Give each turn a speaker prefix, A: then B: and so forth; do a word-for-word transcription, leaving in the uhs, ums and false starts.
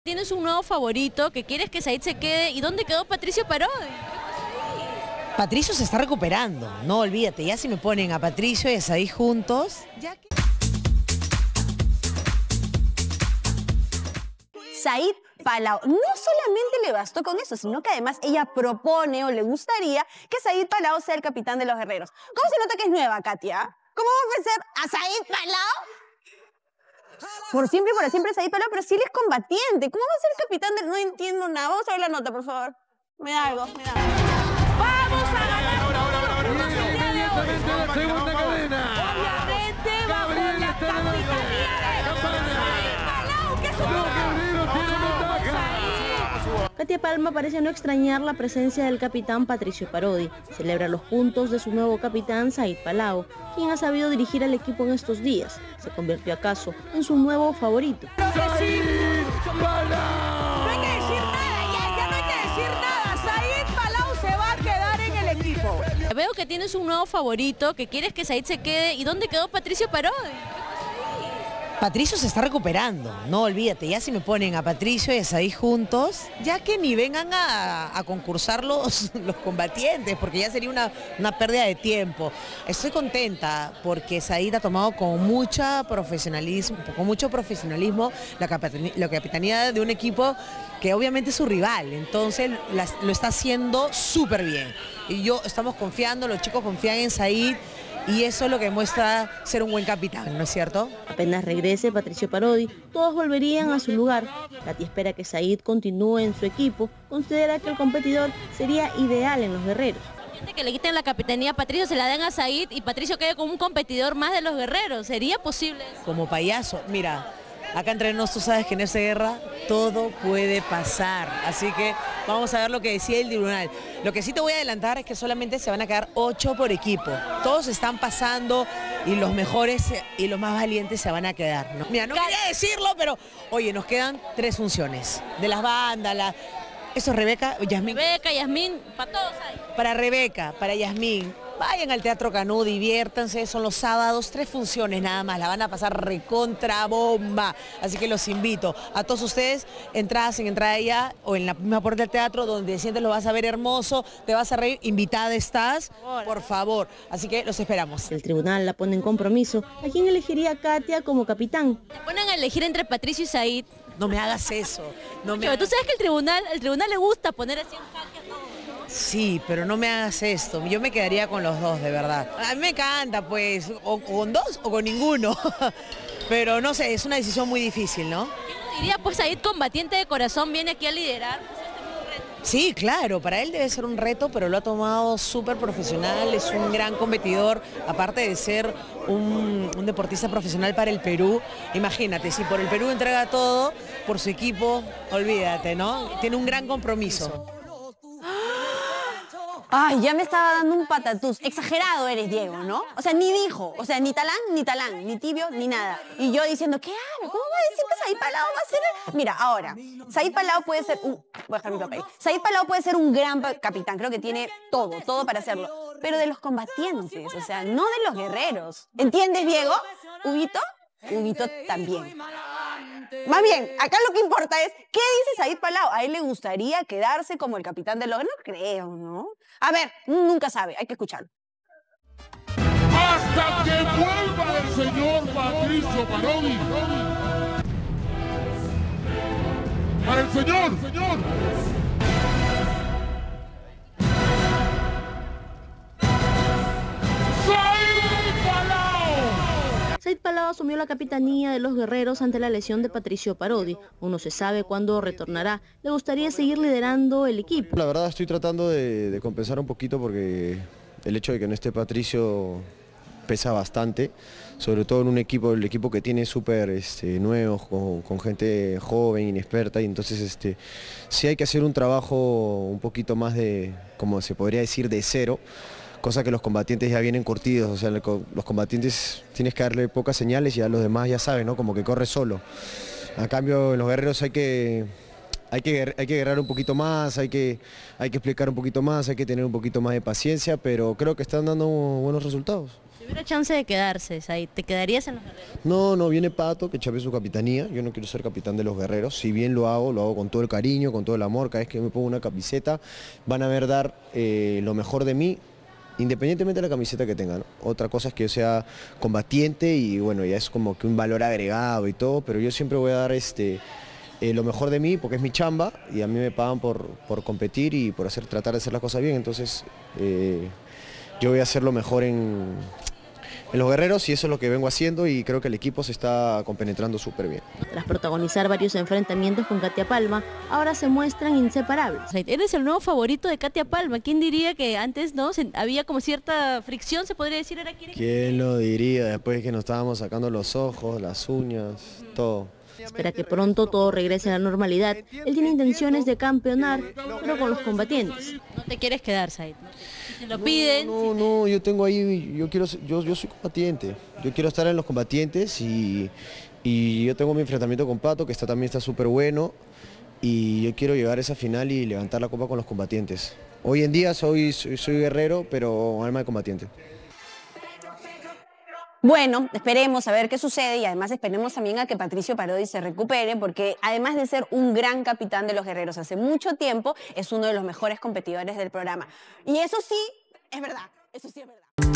A: Tienes un nuevo favorito que quieres que Said se quede. ¿Y dónde quedó Patricio Parodi?
B: Patricio se está recuperando, no olvídate, ya si me ponen a Patricio y a Said juntos, ya que...
C: Said Palau no solamente le bastó con eso, sino que además ella propone o le gustaría que Said Palau sea el capitán de los guerreros. ¿Cómo se nota que es nueva, Katia? ¿Cómo va a ofrecer a Said Palau? Por siempre y por siempre Said Palau, pero si él es combatiente, ¿cómo va a ser el capitán de...? No entiendo nada. Vamos a ver la nota, por favor. Me da algo, me da algo.
A: ¡Vamos a ganar!
D: Ahora, ahora, ahora, ahora, ahora,
A: Inmediatamente
D: la segunda cadena.
A: Obviamente bajo la capitanía de Said Palau, que es un...
D: Los guerreros tienen ventaja.
E: Katia Palma parece no extrañar la presencia del capitán Patricio Parodi. Celebra los puntos de su nuevo capitán Said Palau, quien ha sabido dirigir al equipo en estos días. ¿Se convirtió acaso en su nuevo favorito?
D: ¡Said Palau!
A: No hay que decir nada, ya, ya no hay que decir nada. Said Palau se va a quedar en el equipo. Veo que tienes un nuevo favorito, que quieres que Said se quede. ¿Y dónde quedó Patricio Parodi?
B: Patricio se está recuperando, no olvídate, ya si me ponen a Patricio y a Said juntos, ya que ni vengan a, a concursar los, los combatientes, porque ya sería una, una pérdida de tiempo. Estoy contenta porque Said ha tomado con, mucha profesionalismo, con mucho profesionalismo la capitanía, la capitanía de un equipo que obviamente es su rival, entonces las, lo está haciendo súper bien. Y yo estamos confiando, los chicos confían en Said, y eso es lo que demuestra ser un buen capitán, ¿no es cierto?
E: Apenas regrese Patricio Parodi, todos volverían a su lugar. Katy espera que Said continúe en su equipo, considera que el competidor sería ideal en los guerreros.
A: Que le quiten la capitanía a Patricio, se la den a Said y Patricio quede como un competidor más de los guerreros. ¿Sería posible eso?
B: Como payaso, mira, acá entre nosotros tú sabes que en esta guerra todo puede pasar, así que vamos a ver lo que decía el tribunal. Lo que sí te voy a adelantar es que solamente se van a quedar ocho por equipo. Todos están pasando y los mejores y los más valientes se van a quedar, ¿no? Mira, no quería decirlo, pero oye, nos quedan tres funciones. De las bandas, la... Eso es Rebeca, Yasmín.
A: Rebeca, Yasmín, para todos hay.
B: Para Rebeca, para Yasmín. Vayan al Teatro Canú, diviértanse, son los sábados, tres funciones nada más, la van a pasar recontra bomba. Así que los invito a todos ustedes, entradas en entrada ya o en la misma puerta del teatro, donde sientes lo vas a ver hermoso, te vas a reír, invitada estás, por favor. Así que los esperamos.
E: El tribunal la pone en compromiso. ¿A quién elegiría Katia como capitán?
A: Te ponen a elegir entre Patricio y Said.
B: No me hagas eso. No me
A: Pero tú
B: hagas...
A: sabes que el tribunal, el tribunal le gusta poner así en jaque a todos.
B: Sí, pero no me hagas esto. Yo me quedaría con los dos, de verdad. A mí me encanta, pues, o con dos o con ninguno. Pero no sé, es una decisión muy difícil, ¿no?
A: Yo diría, pues Said, combatiente de corazón, viene aquí a liderar. Pues, este es un reto.
B: Sí, claro, para él debe ser un reto, pero lo ha tomado súper profesional, es un gran competidor, aparte de ser un, un deportista profesional para el Perú. Imagínate, si por el Perú entrega todo, por su equipo, olvídate, ¿no? Tiene un gran compromiso.
C: Ay, ya me estaba dando un patatús. Exagerado eres, Diego, ¿no? O sea, ni dijo. O sea, ni talán, ni talán, ni tibio, ni nada. Y yo diciendo, ¿qué hablo? ¿Cómo va a decir que Said Palau va a ser...? Mira, ahora, Said Palau puede ser un... Voy a dejar mi papel. Said Palau puede ser un gran capitán. Creo que tiene todo, todo para hacerlo. Pero de los combatientes, o sea, no de los guerreros. ¿Entiendes, Diego? ¿Huguito? Huguito también. Más bien, acá lo que importa es, ¿qué dice Said Palau? ¿A él le gustaría quedarse como el capitán de los... No creo, ¿no? A ver, nunca sabe, hay que escucharlo.
D: Hasta que vuelva el señor Patricio Parodi. Para el señor, señor.
E: Said Palau asumió la capitanía de los guerreros ante la lesión de Patricio Parodi. Aún no se sabe cuándo retornará. Le gustaría seguir liderando el equipo.
F: La verdad estoy tratando de, de compensar un poquito porque el hecho de que no esté Patricio pesa bastante, sobre todo en un equipo, el equipo que tiene súper este, nuevos, con, con gente joven, inexperta, y entonces este, sí hay que hacer un trabajo un poquito más de, como se podría decir, de cero, cosa que los combatientes ya vienen curtidos, o sea, los combatientes tienes que darle pocas señales y a los demás ya saben, ¿no? Como que corre solo. A cambio, en los guerreros hay que, hay que, hay que guerrear un poquito más, hay que, hay que explicar un poquito más, hay que tener un poquito más de paciencia, pero creo que están dando buenos resultados.
A: Si hubiera chance de quedarse, Said, ¿te quedarías en los guerreros?
F: No, no, viene Pato, que chape su capitanía. Yo no quiero ser capitán de los guerreros. Si bien lo hago, lo hago con todo el cariño, con todo el amor. Cada vez que me pongo una camiseta, van a ver dar eh, lo mejor de mí, independientemente de la camiseta que tengan. Otra cosa es que yo sea combatiente y bueno, ya es como que un valor agregado y todo, pero yo siempre voy a dar este, eh, lo mejor de mí porque es mi chamba y a mí me pagan por, por competir y por hacer, tratar de hacer las cosas bien. Entonces, eh, yo voy a hacer lo mejor en... en los guerreros y eso es lo que vengo haciendo y creo que el equipo se está compenetrando súper bien.
E: Tras protagonizar varios enfrentamientos con Katia Palma, ahora se muestran inseparables.
A: Said, eres el nuevo favorito de Katia Palma. ¿Quién diría que antes no se, había como cierta fricción, se podría decir, ahora quiere?
F: ¿Quién lo diría después de que nos estábamos sacando los ojos, las uñas, todo?
E: Espera que pronto todo regrese a la normalidad. Él tiene intenciones de campeonar, pero con los combatientes.
A: No te quieres quedar, Said. Si te lo piden.
F: No, no, no, yo tengo ahí, yo quiero, yo, yo soy combatiente. Yo quiero estar en los combatientes y, y yo tengo mi enfrentamiento con Pato, que está, también está súper bueno. Y yo quiero llegar a esa final y levantar la copa con los combatientes. Hoy en día soy, soy, soy guerrero, pero alma de combatiente.
C: Bueno, esperemos a ver qué sucede y además esperemos también a que Patricio Parodi se recupere porque además de ser un gran capitán de los guerreros hace mucho tiempo, es uno de los mejores competidores del programa. Y eso sí, es verdad, eso sí es verdad.